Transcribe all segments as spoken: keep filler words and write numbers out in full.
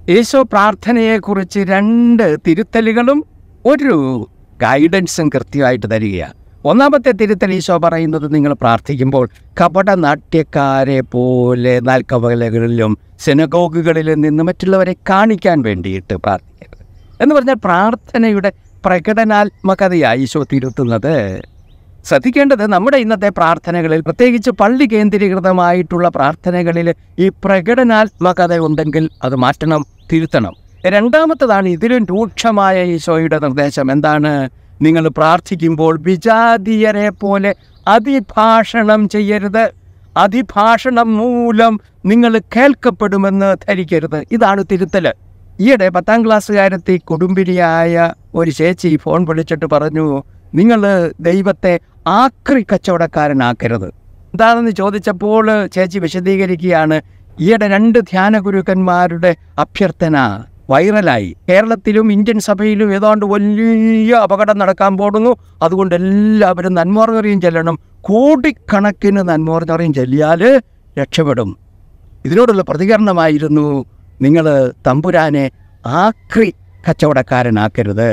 ഈശോ പ്രാർത്ഥനയെക്കുറിച്ച് രണ്ട് തിരുത്തലുകളും ഒരു ഗൈഡൻസും കൃത്യമായിട്ട് തരികയാണ്. ഒന്നാമത്തെ തിരുത്തൽ ഈശോ പറയുന്നത്, നിങ്ങൾ പ്രാർത്ഥിക്കുമ്പോൾ കപടനാട്യക്കാരെ പോലെ നാൽക്കവലകളിലും സിനഗോഗുകളിലും നിന്ന് മറ്റുള്ളവരെ കാണിക്കാൻ വേണ്ടിയിട്ട് പ്രാർത്ഥിക്കരുത് എന്ന് പറഞ്ഞാൽ പ്രാർത്ഥനയുടെ പ്രകടനാത്മകതയായി ഈശോ തിരുത്തുന്നത്. ശ്രദ്ധിക്കേണ്ടത്, നമ്മുടെ ഇന്നത്തെ പ്രാർത്ഥനകളിൽ, പ്രത്യേകിച്ച് പള്ളി കേന്ദ്രീകൃതമായിട്ടുള്ള പ്രാർത്ഥനകളിൽ ഈ പ്രകടനാത്മകത ഉണ്ടെങ്കിൽ അത് മാറ്റണം, തിരുത്തണം. രണ്ടാമത്തതാണ് ഇതിലും രൂക്ഷമായ ഈശോയുടെ നിർദ്ദേശം. എന്താണ്? നിങ്ങൾ പ്രാർത്ഥിക്കുമ്പോൾ വിജാതീയരെ പോലെ അതിഭാഷണം ചെയ്യരുത്. അതിഭാഷണം മൂലം നിങ്ങൾ കേൾക്കപ്പെടുമെന്ന് ധരിക്കരുത്. ഇതാണ് തിരുത്തൽ. ഈയിടെ പത്താം ക്ലാസ്സുകാരത്തി കുടുംബിനിയായ ഒരു ചേച്ചി ഫോൺ വിളിച്ചിട്ട് പറഞ്ഞു, നിങ്ങൾ ദൈവത്തെ ആക്രി കച്ചവടക്കാരനാക്കരുത്. എന്താണെന്ന് ചോദിച്ചപ്പോൾ ചേച്ചി വിശദീകരിക്കുകയാണ്, ഈയിടെ രണ്ട് ധ്യാന ഗുരുക്കന്മാരുടെ അഭ്യർത്ഥന വൈറലായി. കേരളത്തിലും ഇന്ത്യൻ സഭയിലും ഏതാണ്ട് വലിയ അപകടം നടക്കാൻ പോകുന്നു, അതുകൊണ്ട് എല്ലാവരും നന്മോർന്നറിയും ചെല്ലണം. കോടിക്കണക്കിന് നന്മോർന്നറിയും ചെല്ലിയാൽ രക്ഷപ്പെടും. ഇതിനോടുള്ള പ്രതികരണമായിരുന്നു, നിങ്ങൾ തമ്പുരാനെ ആക്രി കച്ചവടക്കാരനാക്കരുത്.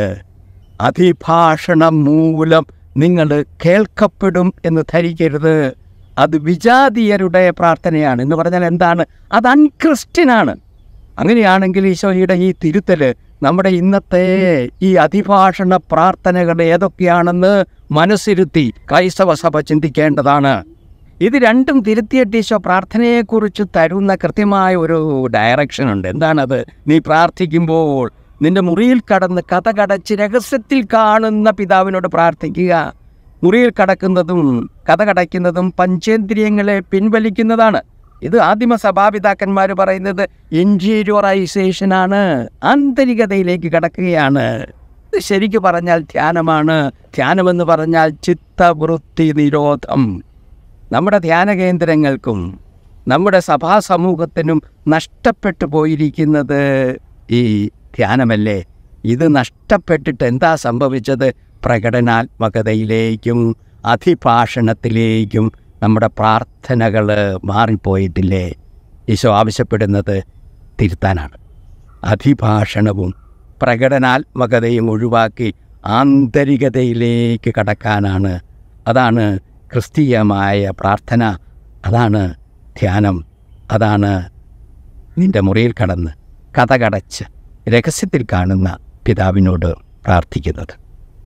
അതിഭാഷണം മൂലം നിങ്ങൾ കേൾക്കപ്പെടും എന്ന് ധരിക്കരുത്. അത് വിജാതീയരുടെ പ്രാർത്ഥനയാണ് എന്ന് പറഞ്ഞാൽ എന്താണ്? അത് അൺക്രിസ്ത്യനാണ്. അങ്ങനെയാണെങ്കിൽ ഈശോയുടെ ഈ തിരുത്തൽ നമ്മുടെ ഇന്നത്തെ ഈ അതിഭാഷണ പ്രാർത്ഥനകൾ ഏതൊക്കെയാണെന്ന് മനസ്സിരുത്തി ക്രൈസ്തവ സഭ ചിന്തിക്കേണ്ടതാണ്. ഇത് രണ്ടും തിരുത്തിയിട്ട് ഈശോ പ്രാർത്ഥനയെക്കുറിച്ച് തരുന്ന കൃത്യമായ ഒരു ഡയറക്ഷൻ ഉണ്ട്. എന്താണത്? നീ പ്രാർത്ഥിക്കുമ്പോൾ നിന്റെ മുറിയിൽ കടന്ന് കഥ കടച്ച് രഹസ്യത്തിൽ കാണുന്ന പിതാവിനോട് പ്രാർത്ഥിക്കുക. മുറിയിൽ കടക്കുന്നതും കഥ കടയ്ക്കുന്നതും പഞ്ചേന്ദ്രിയങ്ങളെ പിൻവലിക്കുന്നതാണ്. ഇത് ആദിമ സഭാപിതാക്കന്മാർ പറയുന്നത് ഇൻറ്റീരിയറൈസേഷനാണ്, ആന്തരികതയിലേക്ക് കടക്കുകയാണ്. ഇത് ശരിക്കു പറഞ്ഞാൽ ധ്യാനമാണ്. ധ്യാനമെന്ന് പറഞ്ഞാൽ ചിത്തവൃത്തി നിരോധം. നമ്മുടെ ധ്യാന കേന്ദ്രങ്ങൾക്കും നമ്മുടെ സഭാ സമൂഹത്തിനും നഷ്ടപ്പെട്ടു പോയിരിക്കുന്നത് ഈ ധ്യാനമല്ലേ? ഇത് നഷ്ടപ്പെട്ടിട്ട് എന്താ സംഭവിച്ചത്? പ്രകടനാത്മകതയിലേക്കും അതിഭാഷണത്തിലേക്കും നമ്മുടെ പ്രാർത്ഥനകൾ മാറിപ്പോയിട്ടില്ലേ? ഈശോ ആവശ്യപ്പെടുന്നത് തിരുത്താനാണ്. അതിഭാഷണവും പ്രകടനാത്മകതയും ഒഴിവാക്കി ആന്തരികതയിലേക്ക് കടക്കാനാണ്. അതാണ് ക്രിസ്തീയമായ പ്രാർത്ഥന, അതാണ് ധ്യാനം, അതാണ് നിൻ്റെ മുറിയിൽ കടന്ന് കഥ കടച്ച് രഹസ്യത്തിൽ കാണുന്ന പിതാവിനോട് പ്രാർത്ഥിക്കുന്നത്.